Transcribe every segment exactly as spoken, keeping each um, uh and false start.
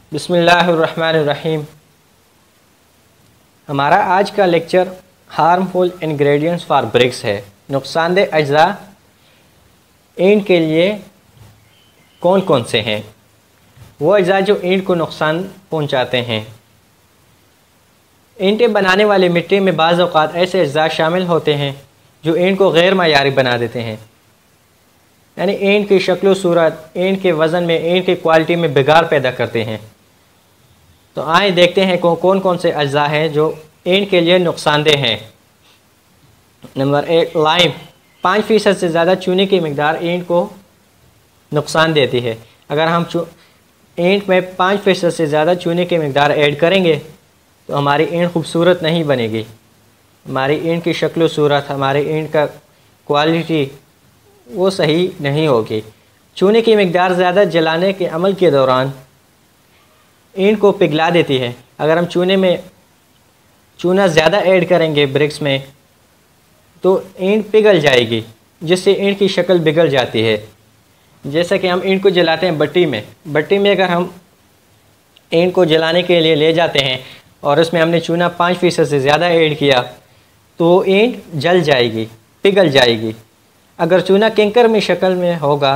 बिस्मिल्लाहिर्रहमानिर्रहीम। हमारा आज का lecture harmful ingredients for bricks है। नुकसानदेह अज्जा ईंट के लिए कौन कौन से हैं? वो अज्जा जो ईंट को नुकसान पहुंचाते हैं। ईंटें बनाने वाली मिट्टी में बाज़ औक़ात ऐसे अज्जा शामिल होते हैं जो ईंट को गैर मायारी बना देते हैं, यानी ईंट की शक्ल सूरत, ईंट के वज़न में, ईंट की क्वालिटी में बिगाड़ पैदा करते हैं। तो आए देखते हैं कौन कौन कौन से अज्जा हैं जो ईंट के लिए नुकसानदेह हैं। नंबर एक, लाइम। पाँच फ़ीसद से ज़्यादा चूने की मकदार ईंट को नुकसान देती है। अगर हम ईंट में पाँच फ़ीसद से ज़्यादा चूने की मकदार ऐड करेंगे तो हमारी ईंट खूबसूरत नहीं बनेगी। हमारी ईंट की शक्ल सूरत, हमारी ईंट का क्वालिटी वो सही नहीं होगी। चूने की मकदार ज़्यादा जलाने के अमल के दौरान ईंट को पिघला देती है। अगर हम चूने में चूना ज़्यादा ऐड करेंगे ब्रिक्स में तो ईंट पिघल जाएगी, जिससे ईंट की शक्ल बिगड़ जाती है। जैसा कि हम ईंट को जलाते हैं भट्टी में, भट्टी में अगर हम ईंट को जलाने के लिए ले जाते हैं और उसमें हमने चूना पाँच फ़ीसद से ज़्यादा ऐड किया तो ईंट जल जाएगी, पिघल जाएगी। अगर चूना किंकर में शक्ल में होगा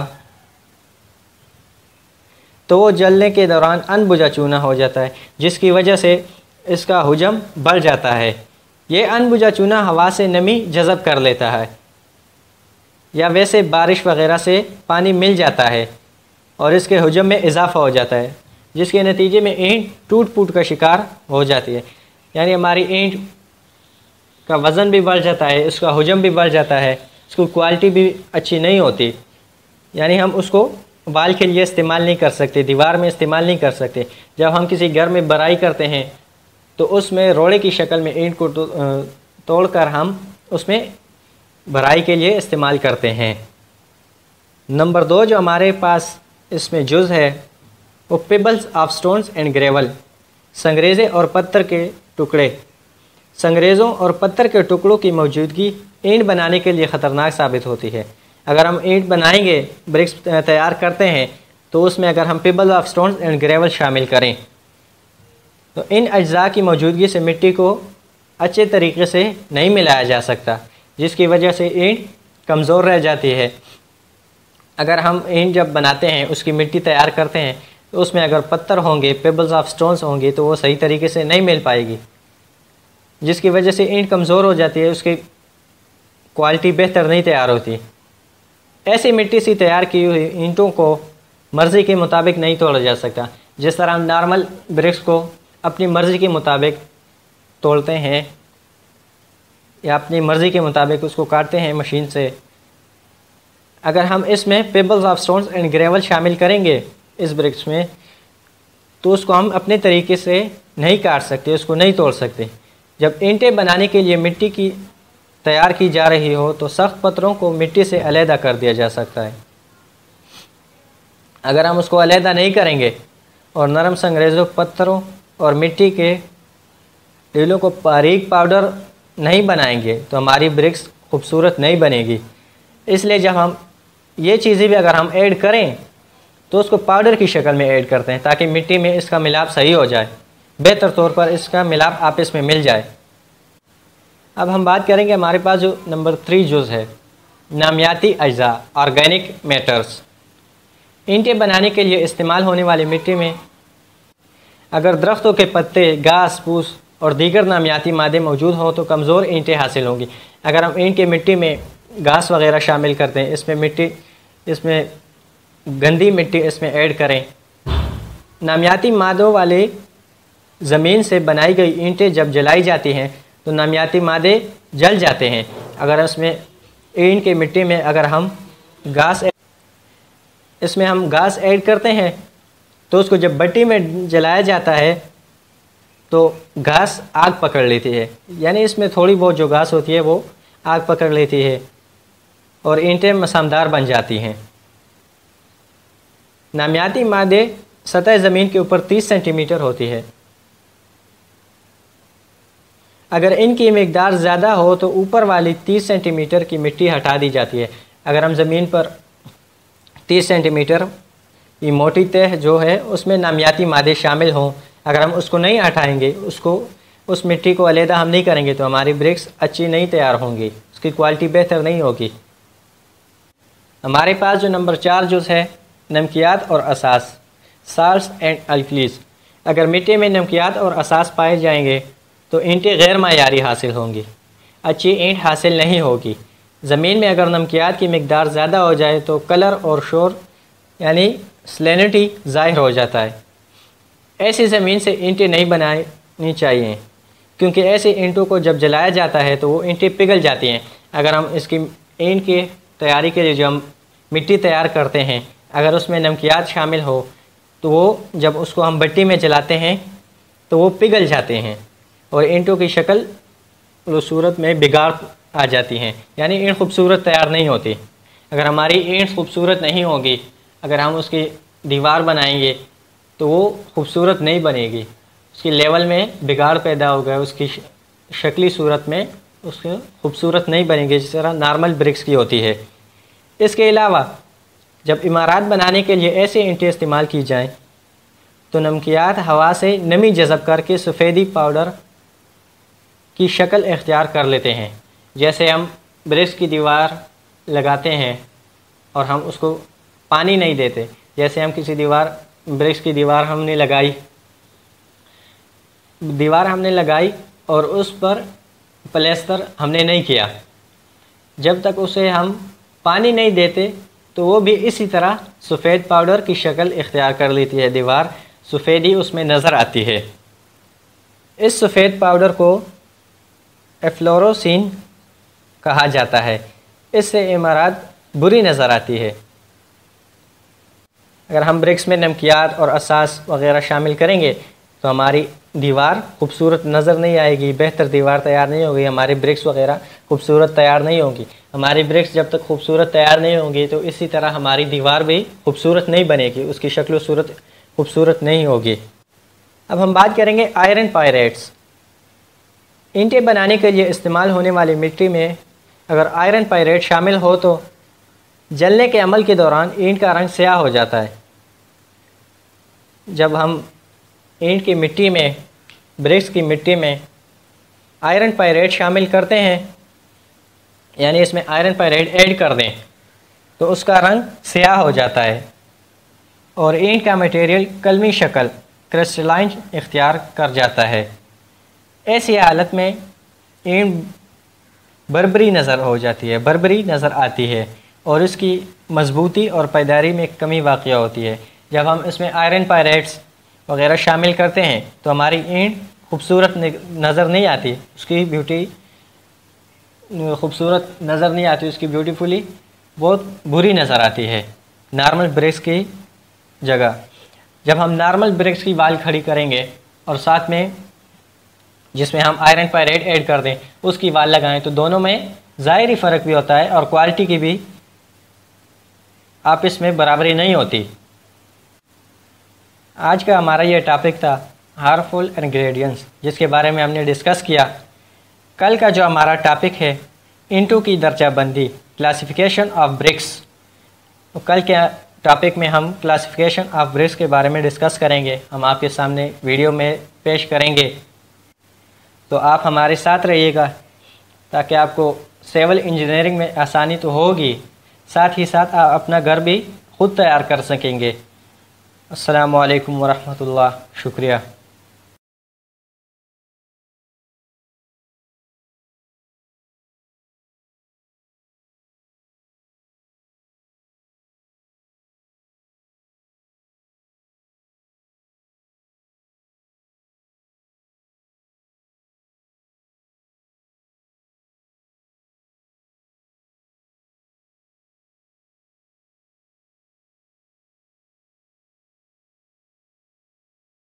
तो वो जलने के दौरान अनबुझा चूना हो जाता है, जिसकी वजह से इसका हुजम बढ़ जाता है। ये अनबुझा चूना हवा से नमी जज़ब कर लेता है या वैसे बारिश वगैरह से पानी मिल जाता है और इसके हुजम में इजाफ़ा हो जाता है, जिसके नतीजे में ईंट टूट फूट का शिकार हो जाती है। यानी हमारी ईंट का वज़न भी बढ़ जाता है, इसका हुजम भी बढ़ जाता है, इसकी क्वालिटी भी अच्छी नहीं होती। यानी हम उसको वाल के लिए इस्तेमाल नहीं कर सकते, दीवार में इस्तेमाल नहीं कर सकते। जब हम किसी घर में बराई करते हैं तो उसमें रोड़े की शक्ल में ईंट को तोड़कर हम उसमें भराई के लिए इस्तेमाल करते हैं। नंबर दो जो हमारे पास इसमें जुज़ है वो pebbles of stones and gravel, संगरेज़े और पत्थर के टुकड़े। संगरेज़ों और पत्थर के टुकड़ों की मौजूदगी ईंट बनाने के लिए ख़तरनाक साबित होती है। अगर हम ईंट बनाएंगे, ब्रिक्स तैयार करते हैं, तो उसमें अगर हम pebble of stones and gravel शामिल करें तो इन अज्जा की मौजूदगी से मिट्टी को अच्छे तरीके से नहीं मिलाया जा सकता, जिसकी वजह से ईंट कमज़ोर रह जाती है। अगर हम ईंट जब बनाते हैं, उसकी मिट्टी तैयार करते हैं, तो उसमें अगर पत्थर होंगे, पेबल्स ऑफ स्टोन्स होंगे, तो वो सही तरीके से नहीं मिल पाएगी, जिसकी वजह से ईंट कमज़ोर हो जाती है, उसकी क्वालिटी बेहतर नहीं तैयार होती। ऐसी मिट्टी से तैयार की हुई ईंटों को मर्ज़ी के मुताबिक नहीं तोड़ा जा सकता। जिस तरह हम नॉर्मल ब्रिक्स को अपनी मर्ज़ी के मुताबिक तोड़ते हैं या अपनी मर्ज़ी के मुताबिक उसको काटते हैं मशीन से, अगर हम इसमें pebbles of stones and gravel शामिल करेंगे इस ब्रिक्स में, तो उसको हम अपने तरीके से नहीं काट सकते, उसको नहीं तोड़ सकते। जब ईंटें बनाने के लिए मिट्टी की तैयार की जा रही हो तो सख्त पत्थरों को मिट्टी से अलहदा कर दिया जा सकता है। अगर हम उसको अलहदा नहीं करेंगे और नरम संगरेज़ों, पत्थरों और मिट्टी के टीलों को बारीक पाउडर नहीं बनाएंगे तो हमारी ब्रिक्स खूबसूरत नहीं बनेगी। इसलिए जब हम ये चीज़ें भी अगर हम ऐड करें तो उसको पाउडर की शक्ल में ऐड करते हैं, ताकि मिट्टी में इसका मिलाप सही हो जाए, बेहतर तौर पर इसका मिलाप आपस में मिल जाए। अब हम बात करेंगे हमारे पास जो नंबर थ्री जुज़ है, नामियाती अज्जा, ऑर्गेनिक मैटर्स। ईंटें बनाने के लिए इस्तेमाल होने वाली मिट्टी में अगर दरख्तों के पत्ते, घास फूस और दीगर नामियाती मादे मौजूद हों तो कमज़ोर ईंटें हासिल होंगी। अगर हम ईंट की मिट्टी में घास वगैरह शामिल करते हैं, इसमें मिट्टी इसमें गंदी मिट्टी इसमें ऐड करें, नामियाती मादों वाले ज़मीन से बनाई गई ईंटें जब जलाई जाती हैं तो नामियाती मादे जल जाते हैं। अगर उसमें ईंट की मिट्टी में अगर हम घास इसमें हम घास ऐड करते हैं तो उसको जब भट्टी में जलाया जाता है तो घास आग पकड़ लेती है, यानी इसमें थोड़ी बहुत जो घास होती है वो आग पकड़ लेती है और ईंटें मसामदार बन जाती हैं। नामियाती मादे सतह ज़मीन के ऊपर तीस सेंटीमीटर होती है। अगर इनकी मकदार ज़्यादा हो तो ऊपर वाली तीस सेंटीमीटर की मिट्टी हटा दी जाती है। अगर हम ज़मीन पर तीस सेंटीमीटर की मोटी तह जो है उसमें नामियाती मादे शामिल हों, अगर हम उसको नहीं हटाएंगे, उसको उस मिट्टी को अलहदा हम नहीं करेंगे तो हमारी ब्रिक्स अच्छी नहीं तैयार होंगी, उसकी क्वालिटी बेहतर नहीं होगी। हमारे पास जो नंबर चार जुज़ है नमकियात और असास, साल्ट्स एंड अल्कलीज। अगर मिट्टी में नमकियात और असास पाए जाएंगे तो ईंटें गैर मायारी हासिल होंगी, अच्छी ईंट हासिल नहीं होगी। ज़मीन में अगर नमकियात की मिकदार ज़्यादा हो जाए तो कलर और शोर यानी सैलिनिटी ज़ाहिर हो जाता है। ऐसी ज़मीन से ईंटें नहीं बनानी चाहिए, क्योंकि ऐसी ईंटों को जब जलाया जाता है तो वो ईंटें पिघल जाती हैं। अगर हम इसकी ईंट की तैयारी के लिए जो हम मिट्टी तैयार करते हैं, अगर उसमें नमकियात शामिल हो तो वो जब उसको हम भट्टी में जलाते हैं तो वो पिघल जाते हैं और ईंटों की शक्ल वो सूरत में बिगाड़ आ जाती हैं, यानी ईंट खूबसूरत तैयार नहीं होती। अगर हमारी ईंट खूबसूरत नहीं होगी, अगर हम उसकी दीवार बनाएंगे तो वो खूबसूरत नहीं बनेगी, उसकी लेवल में बिगाड़ पैदा होगा, उसकी शक्ली सूरत में उसकी खूबसूरत नहीं बनेगी जिस तरह नॉर्मल ब्रिक्स की होती है। इसके अलावा जब इमारत बनाने के लिए ऐसे ईंटें इस्तेमाल की जाएं तो नमकियात हवा से नमी जज़ब करके सफ़ेदी पाउडर की शक्ल इख्तियार कर लेते हैं। जैसे हम ब्रिक्स की दीवार लगाते हैं और हम उसको पानी नहीं देते, जैसे हम किसी दीवार ब्रिक्स की दीवार हमने लगाई दीवार हमने लगाई और उस पर प्लास्टर हमने नहीं किया, जब तक उसे हम पानी नहीं देते तो वो भी इसी तरह सफ़ेद पाउडर की शक्ल इख्तियार कर लेती है, दीवार सफ़ेदी उसमें नज़र आती है। इस सफ़ेद पाउडर को एफ्लोरोसिन कहा जाता है, इससे इमारत बुरी नज़र आती है। अगर हम ब्रिक्स में नमकियात और असास वगैरह शामिल करेंगे तो हमारी दीवार खूबसूरत नज़र नहीं आएगी, बेहतर दीवार तैयार नहीं होगी, हमारी ब्रिक्स वगैरह खूबसूरत तैयार नहीं होंगी। हमारी ब्रिक्स जब तक खूबसूरत तैयार नहीं होंगी तो इसी तरह हमारी दीवार भी खूबसूरत नहीं बनेगी, उसकी शक्ल सूरत खूबसूरत नहीं होगी। अब हम बात करेंगे आयरन पायरेट्स। ईंटें बनाने के लिए इस्तेमाल होने वाली मिट्टी में अगर आयरन पायरेट शामिल हो तो जलने के अमल के दौरान ईंट का रंग स्याह हो जाता है। जब हम ईंट की मिट्टी में, ब्रिक्स की मिट्टी में आयरन पायरेट शामिल करते हैं, यानी इसमें आयरन पायरेट ऐड कर दें, तो उसका रंग स्याह हो जाता है और ईंट का मटेरियल कलमी शक्ल क्रिस्टलाइन इख्तियार कर जाता है। ऐसी हालत में ईंट बरबरी नज़र हो जाती है, बरबरी नज़र आती है और इसकी मजबूती और पायदारी में कमी वाक़या होती है। जब हम इसमें आयरन पायरेट्स वगैरह शामिल करते हैं तो हमारी ईंट खूबसूरत नज़र नहीं आती, उसकी ब्यूटी खूबसूरत नज़र नहीं आती, उसकी ब्यूटीफुली बहुत बुरी नज़र आती है नॉर्मल ब्रिक्स की जगह। जब हम नॉर्मल ब्रिक्स की वाल खड़ी करेंगे और साथ में जिसमें हम आयरन पायरेट ऐड कर दें उसकी वाल लगाएं तो दोनों में ज़ाहिरी फ़र्क भी होता है और क्वालिटी की भी आपस में बराबरी नहीं होती। आज का हमारा ये टॉपिक था हार्मफुल इंग्रेडिएंट्स, जिसके बारे में हमने डिस्कस किया। कल का जो हमारा टॉपिक है इंटू की दर्जाबंदी, क्लासिफिकेशन ऑफ ब्रिक्स, तो कल के टॉपिक में हम क्लासिफिकेशन ऑफ ब्रिक्स के बारे में डिस्कस करेंगे, हम आपके सामने वीडियो में पेश करेंगे। तो आप हमारे साथ रहिएगा ताकि आपको सिविल इंजीनियरिंग में आसानी तो होगी, साथ ही साथ आप अपना घर भी खुद तैयार कर सकेंगे। अस्सलामु अलैकुम वरहमतुल्लाह, शुक्रिया।